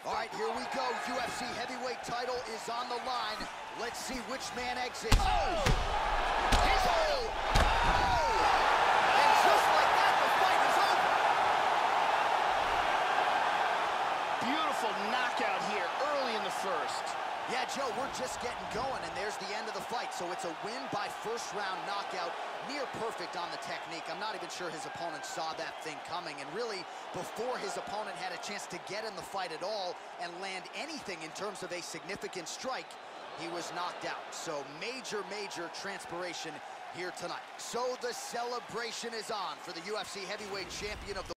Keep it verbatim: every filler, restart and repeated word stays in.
All right, here we go. U F C heavyweight title is on the line. Let's see which man exits. Oh! He's oh! Oh! And just like that, the fight is over. Beautiful knockout here early in the first. Yeah, Joe, we're just getting going, and there's the end of the fight. So it's a win by first-round knockout, near perfect on the technique. I'm not even sure his opponent saw that thing coming, and really, before his opponent had a chance to get in the fight at all and land anything in terms of a significant strike, he was knocked out. So major, major transpiration here tonight. So the celebration is on for the U F C heavyweight champion of the